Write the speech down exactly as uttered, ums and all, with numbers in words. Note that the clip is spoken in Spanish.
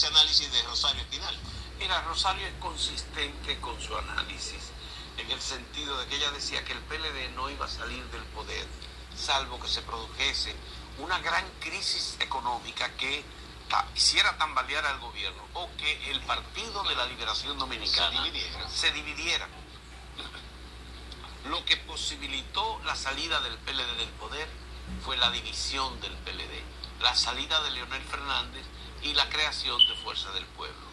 ese análisis de Rosario Espinal? Mira, Rosario es consistente con su análisis, en el sentido de que ella decía que el P L D no iba a salir del poder, salvo que se produjese una gran crisis económica que hiciera tambalear al gobierno, o que el Partido de la Liberación Dominicana se dividiera. se dividiera. Lo que posibilitó la salida del P L D del poder fue la división del P L D, la salida de Leonel Fernández y la creación de Fuerza del Pueblo.